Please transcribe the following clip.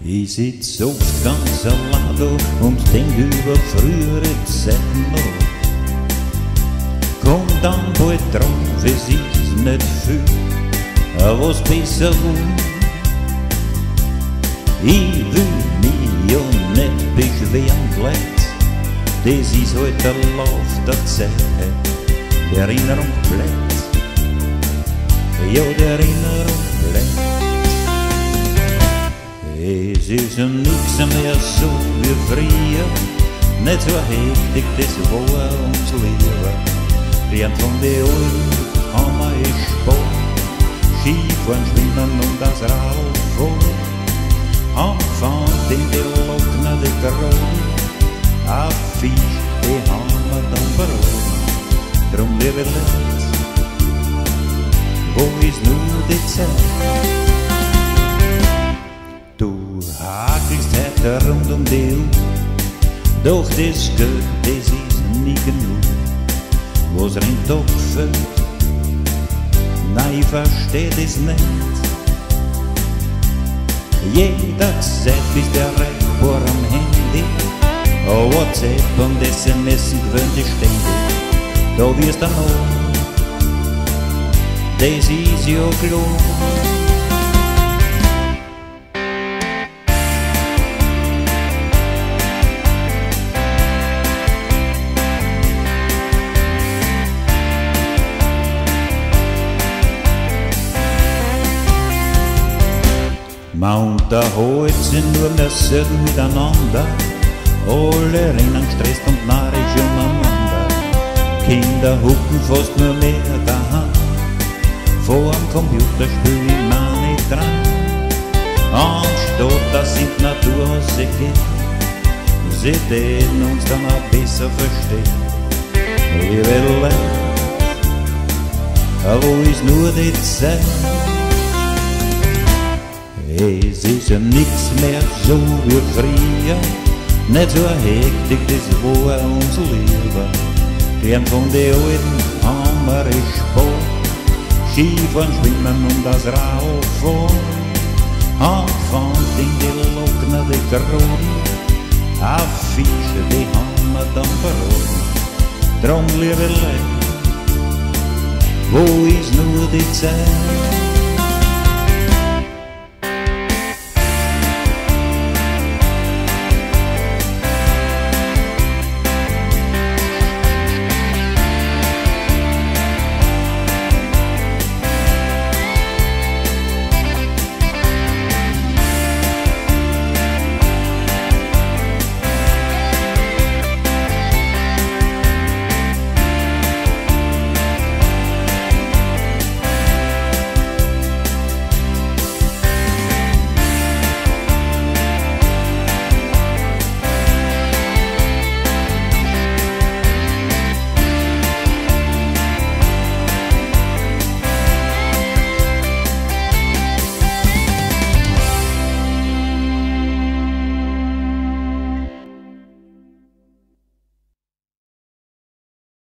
Ich sitz oft ganz allein und denk über frühere Zeiten nach. Komm dann bald drauf, es ist nicht viel, was besser war. Ich will mich ja nicht beschweren, Leute, das ist halt der Lauf der Zeit. Die Erinnerung bleibt, ja, die Erinnerung bleibt. Es ist nix mehr so wie früher, nicht so hektik, das war uns lieber. Während von den Alten haben wir gespart, Skifahren, Schwimmen und das Radfahren. Anfang in die Lockner, die Grauen, a Fisch, die haben wir dann verloren. Drum, liebe Leute, wo ist nur die Zeit? Du hakelst heute rund um die Uhr, doch das Geld, das ist nie genug. Was rennt doch gefällt, nein, ich versteh das nicht. Jederzeit ist der Rechtbohr am Handy, WhatsApp und SMS gewöhnt ich ständig. Da wirst du noch, das ist ja klar. Man unterholt sich nur mehr selten miteinander, alle rennen gestresst und narrisch umeinander. Kinder hucken fast nur mehr daheim, vor dem Computer spül ich mir nicht dran. Anstatt dass in die Natur rausgehen, sie täten uns dann auch besser verstehen. Liebe Leute, wo ist nur die Zeit? Es ist ja nix mehr so wie früher, nicht so hektik, das war uns lieber. Während von den Alten haben wir gespart, Skifahren, Schwimmen und das Radfahren. Anfang in die Lockner, die Grauen, a Fische, die haben wir dann verloren. Drum, liebe Leute, wo ist nur die Zeit?